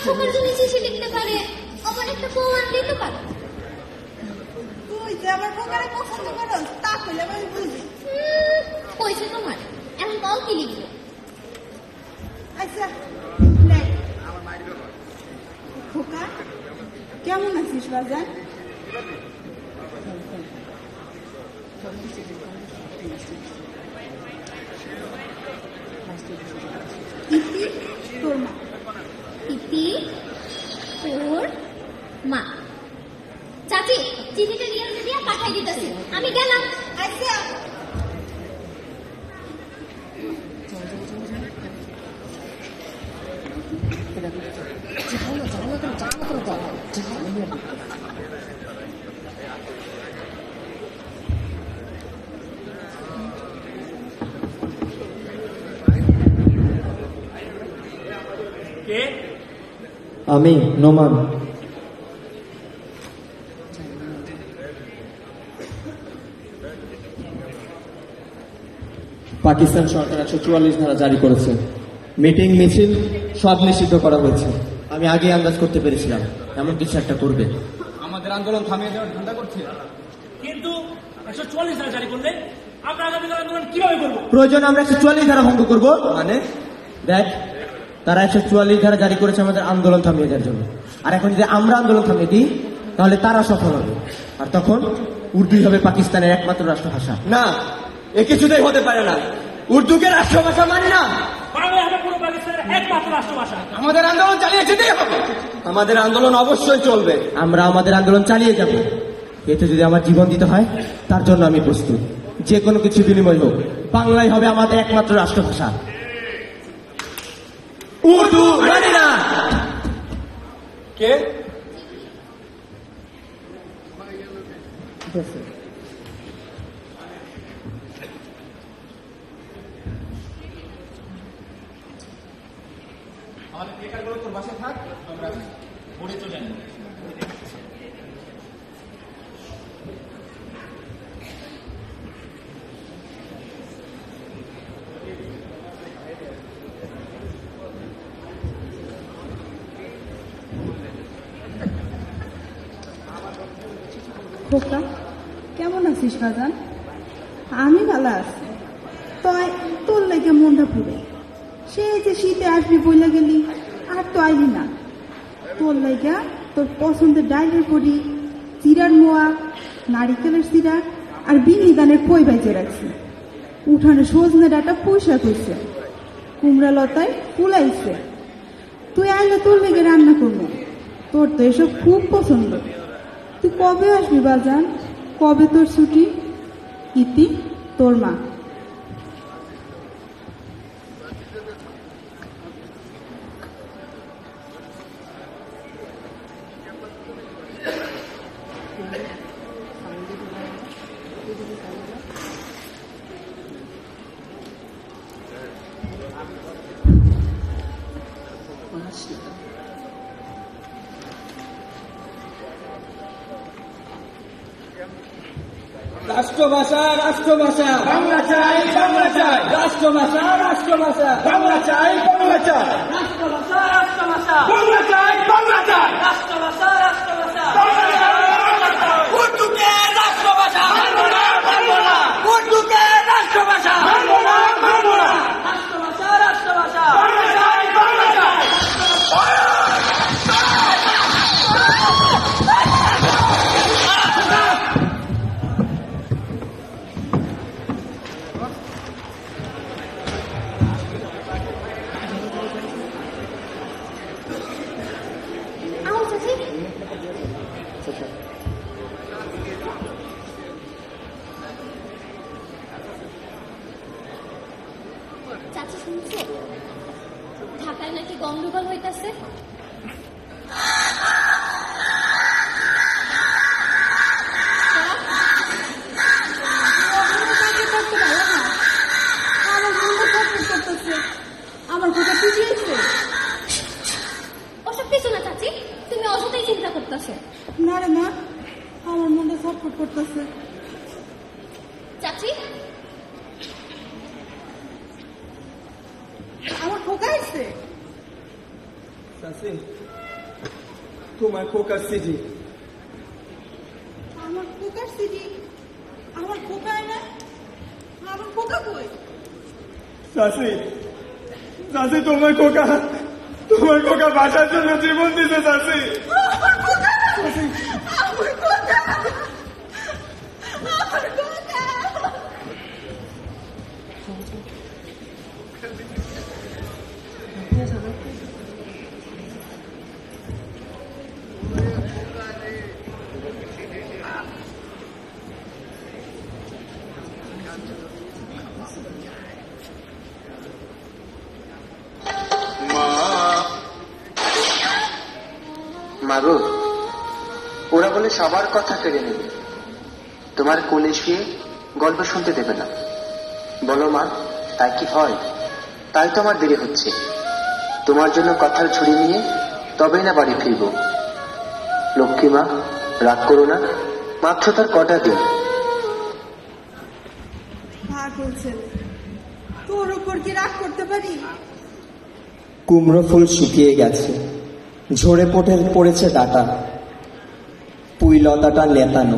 খোকার জন্য চিঠি লিখতে পারে, আবার একটা প্রমাণ দিতে পারে। তুই যে আমার খোকারে পছন্দ করস তা কইলে আমি বুঝি। কইছে তোমার, এখন তাও কি লিখবো? আচ্ছা লেখ। খোকা কেমন আছিস বাজান? ইতি তোর মা। ইতি তোর মা। চাচি চিঠিটা নিয়ে দিয়ে পাঠাই দিতেছি, আমি গেলাম। আচ্ছা আমি নোমান। পাকিস্তান সরকার 144 ধারা জারি করেছে। মিটিং মিছিল সব নিষিদ্ধ করা হয়েছে। আমি আগে আন্দাজ করতে পেরেছিলাম এমন কিছু একটা করবে। আমাদের আন্দোলন থামিয়ে দেওয়ার ধান্দা করছে, কিন্তু 144 ধারা জারি করলে আমরা আগামীকাল আন্দোলন কিভাবে করবো? প্রয়োজন আমরা 144 ধারা ভঙ্গ করব। মানে দেখ, তারা 144 ধারা জারি করেছে আমাদের আন্দোলন থামিয়ে দেওয়ার জন্য। আর এখন যদি আমরা আন্দোলন থামিয়ে দিই তাহলে তারা সফল হবে, আর তখন উর্দুই হবে পাকিস্তানের একমাত্র রাষ্ট্রভাষা। না, এ কিছুতেই হতে পারে না। উর্দুকে রাষ্ট্রভাষা মানি না। বাংলা হবে পুরো পাকিস্তানের একমাত্র রাষ্ট্রভাষা। আমাদের আন্দোলন চালিয়ে যেতেই হবে। আমাদের আন্দোলন অবশ্যই চলবে। আমরা আমাদের আন্দোলন চালিয়ে যাব। এতে যদি আমার জীবন দিতে হয় তার জন্য আমি প্রস্তুত। যে কোনো কিছু বিনিময় হোক, বাংলাই হবে আমাদের একমাত্র রাষ্ট্রভাষা। উর্দু মানি না। কে? আমাদের বেকারগুলো তোর বাসায় থাক, আমরা পড়ে তো জানি। খোকা কেমন আছিস বাজান? আমি ভালো আছি। তাই তোর লেগে মনটা পুরে। সে যে শীতে আসবি বইলে গেলি, আর তো আইলি না। তোর লেগা তোর পছন্দের ডাইলের পরি, চিরার মোয়া, নারিকেলের চিরা আর বিনি দানের পই বাইজে রাখছি। উঠানে সজনে ডাটা পয়সা করছে, কুমড়া লতায় ফুলাইছে। তুই আইলে তোর লেগে রান্না করবো। তোর তো এসব খুব পছন্দ। তুই কবে আসবি বাজান? কবে তোর ছুটি? ইতি তোর মা। রাষ্ট্রভাষা রাষ্ট্রভাষা বাংলা চাই, বাংলা চাই। রাষ্ট্রভাষা রাষ্ট্রভাষা বাংলা চাই, বাংলা চাই। রাষ্ট্রভাষা রাষ্ট্রভাষা বাংলা চাই, বাংলা চাই। রাষ্ট্রভাষা রাষ্ট্রভাষা উর্দুকে রাষ্ট্রভাষা মানবো না, মানবো না। উর্দুকে রাষ্ট্রভাষা মানবো না, মানবো না। রাষ্ট্রভাষা রাষ্ট্রভাষা বাংলা চাই, বাংলা চাই। চাচি শুনছো, ঢাকায় নাকি গন্ডগোল হইতাছে। আমার কথা পিছিয়েছে। ওসব কিছু না চাচি, তুমি অযথাই চিন্তা করতেছো। না রে মা, আমার মনটা ছটফট করতেছে। চাচি আমার খোকা এসছে। চাচি, তোমার খোকার সিজি। আমার খোকার সিটি? আমার খোকায় না? আমার খোকা কই? চাচি, চাচি, তোমার খোকা বাসার জন্য জীবন দিতে চাচি। আমার খোকা! আমার খোকা! আমার খোকা! মাগো, ওরা বলে সবার কথা কেড়ে নেবে, তোমার কোলে শুয়ে গল্প শুনতে দেবে না। বলো মা, তাই কি হয়? তাই তো আমার দেরি হচ্ছে। তোমার জন্য কথার ঝুড়ি নিয়ে তবেই না বাড়ি ফিরব। লক্ষ্মী মা, রাগ করো না, মাত্র তার কটা দিন। পাগল ছেলে, তোর উপর কি রাগ করতে পারি? কুমড়ো ফুল শুকিয়ে গেছে, ঝরে পড়েছে ডাটা, পুঁই লতাটা নেতানো।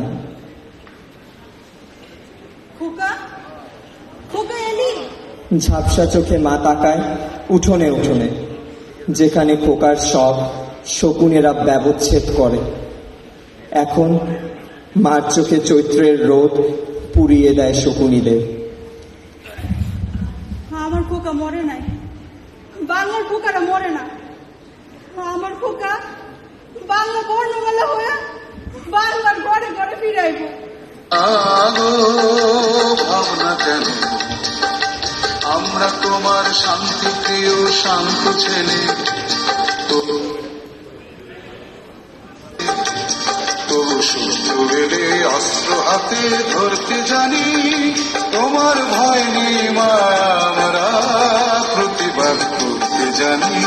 খোকা, খোকা এলি? ঝাপসা চোখে মা তাকায় উঠোনে উঠোনে, যেখানে খোকার সব শকুনেরা ব্যবচ্ছেদ করে। এখন মার চোখে চৈত্রের রোদ পুড়িয়ে দেয় শকুনিদের। আমার খোকা মরে নাই, বাংলার খোকারা মরে না। আমার খোকা বাংলা বর্ণমালা হয়ে বাংলার ঘরে ঘরে ফিরাইব। ভাবনা কেন, আমরা তোমার শান্তি প্রিয় শান্ত ছেলে। তবু শত্রু এলে অস্ত্র হাতে ধরতে জানি, তোমার ভয় নেই মা, আমরা প্রতিবাদ করতে জানি।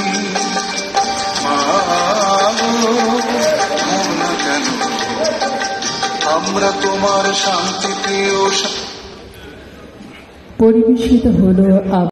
ভাবনা কেন, আমরা তোমার শান্তি প্রিয়। পরিবেশিত হলো